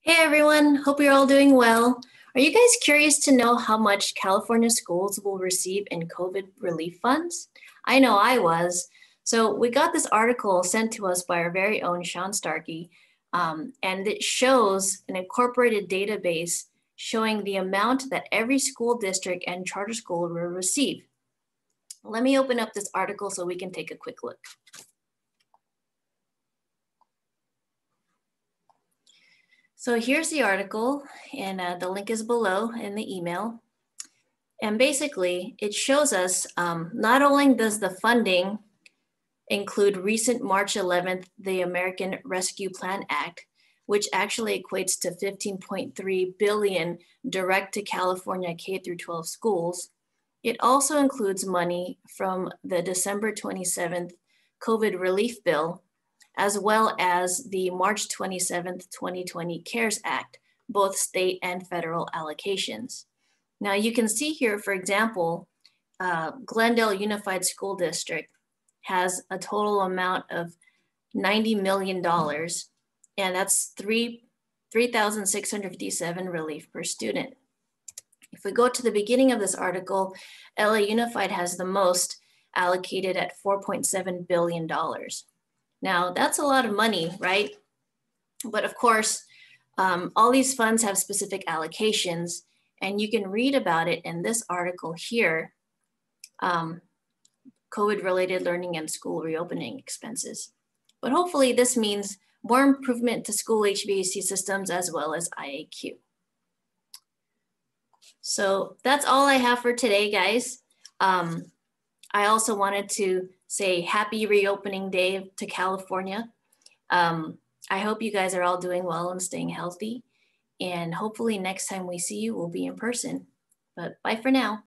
Hey everyone, hope you're all doing well. Are you guys curious to know how much California schools will receive in COVID relief funds? I know I was. So we got this article sent to us by our very own Sean Starkey, and it shows an incorporated database showing the amount that every school district and charter school will receive. Let me open up this article so we can take a quick look. So here's the article, and the link is below in the email. And basically, it shows us not only does the funding include recent March 11th, the American Rescue Plan Act, which actually equates to 15.3 billion direct to California K through 12 schools. It also includes money from the December 27th COVID relief bill, as well as the March 27th, 2020 CARES Act, both state and federal allocations. Now you can see here, for example, Glendale Unified School District has a total amount of $90 million, and that's 3,657 relief per student. If we go to the beginning of this article, LA Unified has the most, allocated at $4.7 billion. Now that's a lot of money, right? But of course, all these funds have specific allocations, and you can read about it in this article here, COVID-related learning and school reopening expenses. But hopefully this means more improvement to school HVAC systems as well as IAQ. So that's all I have for today, guys. I also wanted to say happy reopening day to California. I hope you guys are all doing well and staying healthy. And hopefully next time we see you, we'll be in person. But bye for now.